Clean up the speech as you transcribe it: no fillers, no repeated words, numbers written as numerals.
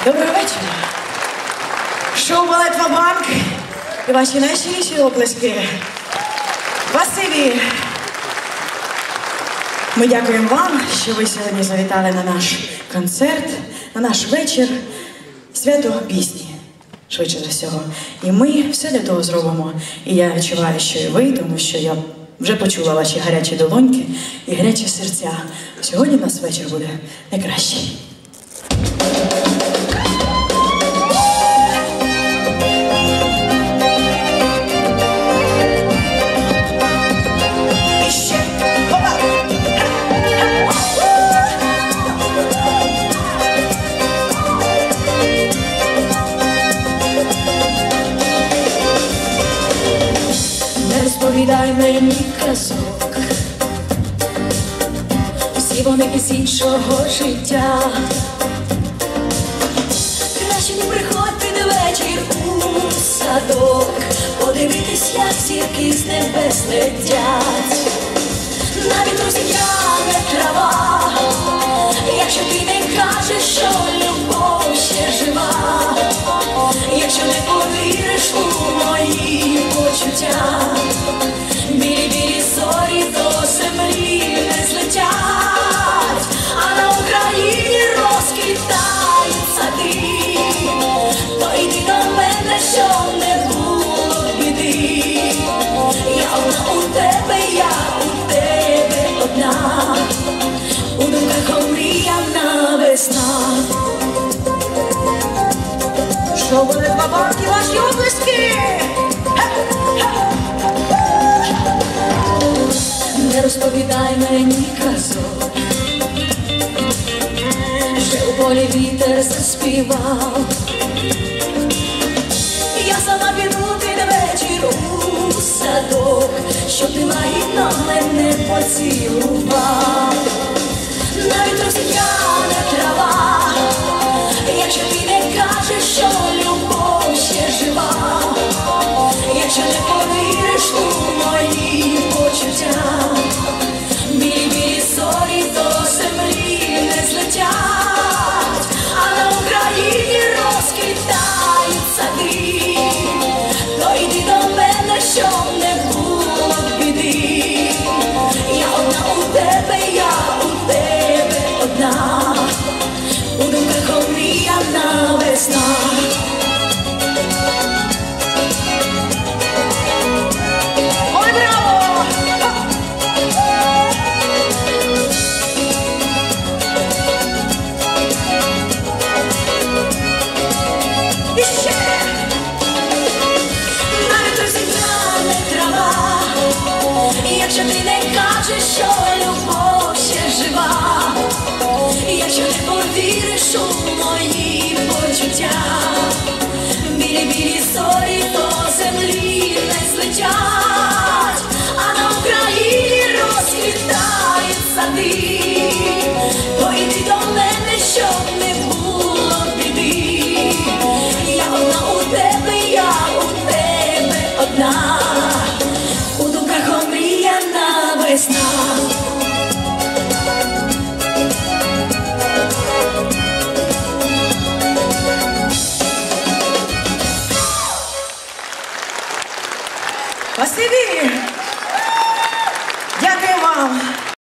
Доброго вечора. Шоу «Балет Ва-Банк» і ваші найщиріші оплески. Спасибі. Ми дякуємо вам, що ви сьогодні завітали на наш концерт, на наш вечір свято пісні, швидше за всього. І ми все для того зробимо. І я відчуваю, що і ви, тому що я вже почула ваші гарячі долоньки і гарячі серця. Сьогодні у нас вечір буде найкращий. Розповідай мені казок, всі вони із іншого життя. Краще не приходь під вечір у садок, подивитись, як зірки з небес летять. Навіть роз'яне трава, якщо ти не кажеш, що любов ще жива, якщо не повіриш у мої почуття. Білі-білі зорі до землі не злетять, а на Україні розквітають сади. То йди до мене, щоб не було біди. Я одна у тебе, я у тебе одна, у думках омріяна весна. Що буде Ва-Банк і ваші оплески? Не розповідай мені казок, що у полі вітер заспівав. Я сама піду під вечір у садок, щоб ти лагідно мене поцілував. Навіть роз'яне трава, якщо ти не кажеш, що любов ще жива, якщо не повіриш у мої почуття. Білі-білі зорі до землі не злетять, а на Україні розквітають сади. То йди до мене, щоб не було біди. Я одна у тебе, я у тебе одна, у думках омріяна весна. Якщо ти не кажеш, що любов ще жива, якщо не повіриш у мої